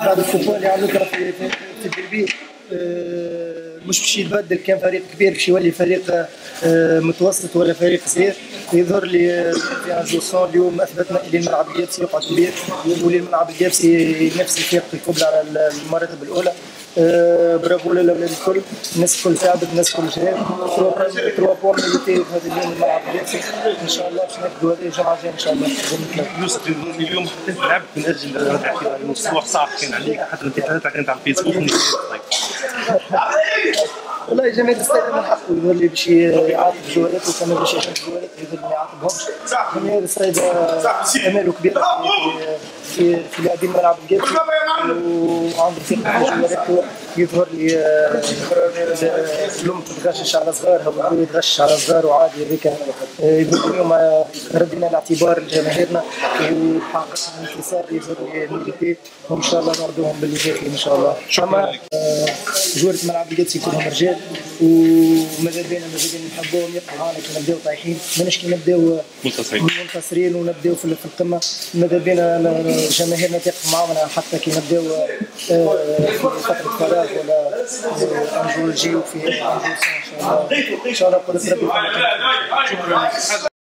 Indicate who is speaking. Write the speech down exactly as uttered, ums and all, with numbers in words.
Speaker 1: بعد الكوبون اللي عملوه في في الديربي مش باش يتبدل، كان فريق كبير باش يولي فريق متوسط ولا فريق صغير. يظهر لي في ان جوسون اليوم اثبتنا اللي الملعب اليابسي يقعد كبير، واللي الملعب اليابسي ينافس الفرق الكبرى على المراتب الاولى. برافو للاولاد الكل، الناس الكل تعبت، الناس الكل جهاد. ثلاثة بوان ميليتي في هذا اليوم الملعب اليابسي ان شاء الله باش ناخذوا هذه الجمعه الجايه ان شاء الله.
Speaker 2: يوسف اليوم حتى لعبت من اجل الاعتراض على المشروع صعب كان عليك، حتى الانتقادات كانت على الفيسبوك.
Speaker 1: والله جماهير الاستاد من حقه يظهر لي باش يعاقب جوارته، كما باش يعاقب جوارته يظهر ما يعاقبهمش. جماهير الاستاد اماله كبير في في لاعبين الملعب الجابسي، وعنده ثقه في جوارته. يظهر لي اليوم تتغشش على صغار، هو يتغشش على صغار وعادي هذيك. يظهر اليوم ردينا الاعتبار لجماهيرنا وحققنا انتصار يظهر لي ميليتي، وان شاء الله نردوهم باللي جاي ان شاء الله. اما جوارة الملعب القدسي كلهم رجال، وماذا بينا ماذا بينا نحبوهم يبقوا معانا كي نبداو طايحين، ماناش كي نبداو منتصرين ونبداو في القمه. ماذا بينا جماهيرنا تقف معانا حتى كي نبداو في فتره فراغ ولا نجيو نجيو في ان شاء الله. ان شاء الله قدرة ربي.